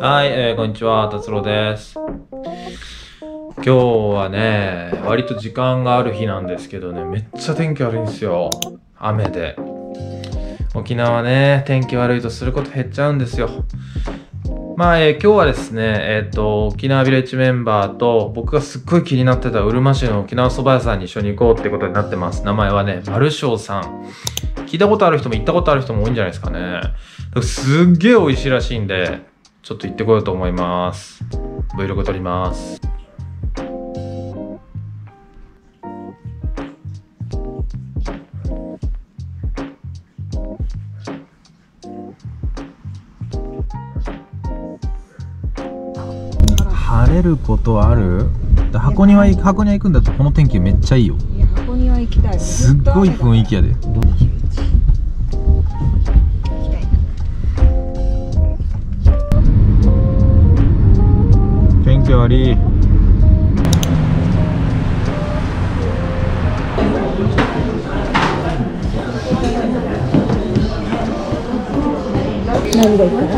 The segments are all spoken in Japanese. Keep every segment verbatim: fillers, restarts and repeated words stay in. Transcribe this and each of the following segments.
はい、えー、こんにちは、達郎です。今日はね、割と時間がある日なんですけどね、めっちゃ天気悪いんですよ。雨で。沖縄ね、天気悪いとすること減っちゃうんですよ。まあ、えー、今日はですね、えっと、沖縄ビレッジメンバーと、僕がすっごい気になってたうるま市の沖縄そば屋さんに一緒に行こうってことになってます。名前はね、丸翔さん。聞いたことある人も行ったことある人も多いんじゃないですかね。すっげえ美味しいらしいんで、ちょっと行ってこようと思います。Vlog 撮ります。晴れることある？箱庭は箱庭行くんだってこの天気めっちゃいいよ。 いや、箱庭行きたい。 すっごい雰囲気やで。天気悪い。 何がいいかな？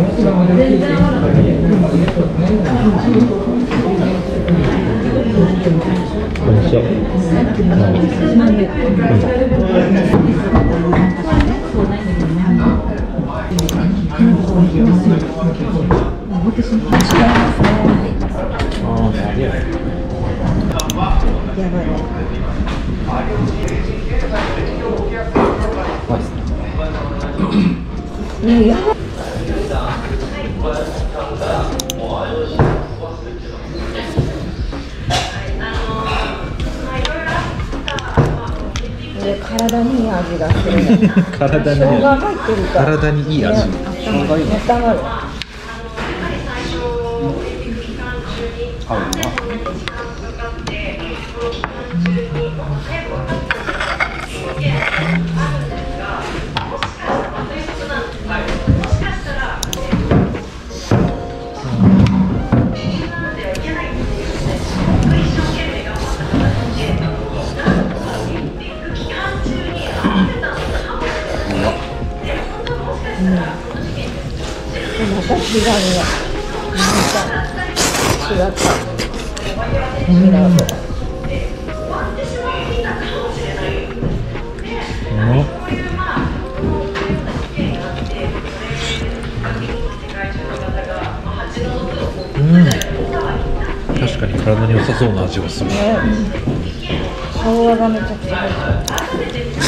こんにちは。 私も違いますね。やばい。いや、やばい。体にいい味がするね。 体に生姜入ってるから。 体にいい味。 生姜いい。温まる。 合うな。 また違うね。また違った。違う。 うん。確かに体に良さそうな味がする。 ね、生姜がめちゃくちゃ入ってる。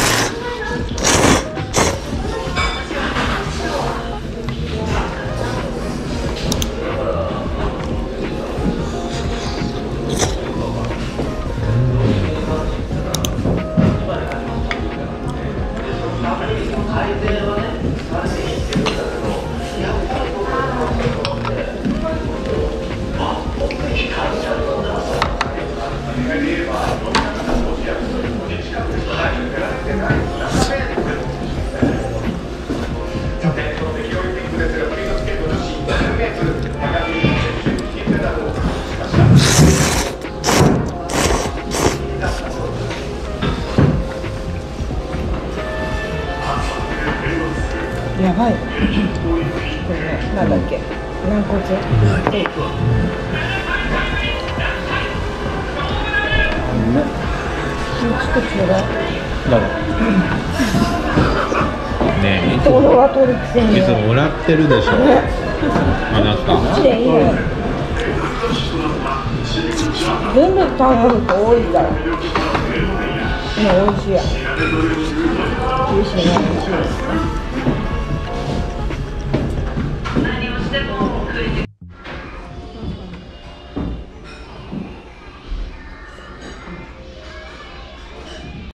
やばい。これね、なんだっけ、軟骨。ステーキ。ちょっとちょうだい。 だろ。ねえ、いつも動画撮るくせに。 いつももらってるでしょ。あなた。 こっちでいいよ。全部食べると多いから。今美味しいや。美味しいね、美味しい。